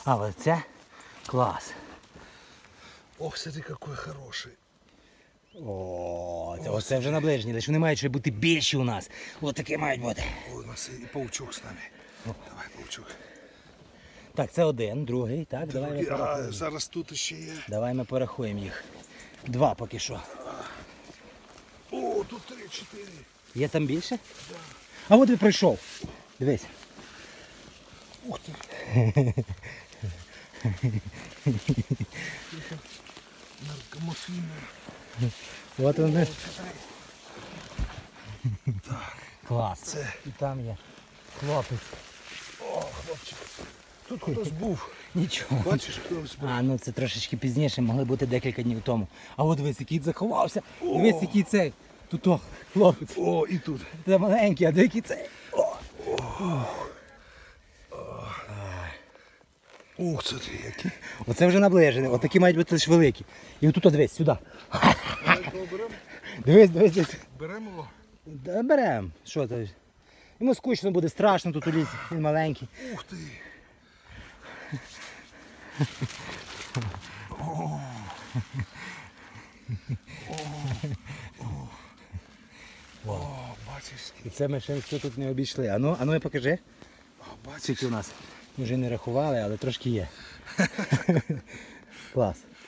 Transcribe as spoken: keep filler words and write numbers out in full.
А вот це клас. Ох, смотри, какой хороший. О, це, оце вже на ближній, лише вони мають ще бути більші у нас. Ось такі мають бути. О, у нас і паучок з нами. Давай, паучок. Так, це один, другий, так, давай ми А порахуємо. зараз тут ще є. Давай ми порахуємо їх. Два поки що. О, тут три-чотири. Є там більше? Да. А от і прийшов. Дивись. Ух ти. Наркомофіна. От вони. Так. Клас. Це. І там є хлопець. О, хлопчик. Тут хтось був. Нічого. Бачиш, хтось був. А, ну це трошечки пізніше, могли бути декілька днів тому. А от дивись, який заховався. Дивись, який цей. Тут о, хлопець. О, і тут. Це маленький, а де який цей. О. Ух, це ти який. Оце вже наближений. Отакі мають бути лише великі. І отут, дивись, сюди. Беремо? Дивись, дивись, дивись. Беремо його. Да, берем. Що то? Йому скучно буде, страшно тут у лісі, він маленький. Ух ти. О, бачиш. І це ми ще все тут не обійшли. Ану, ану, покажи. О, бачиш. Скільки у нас. Ми вже не рахували, але трошки є. Клас.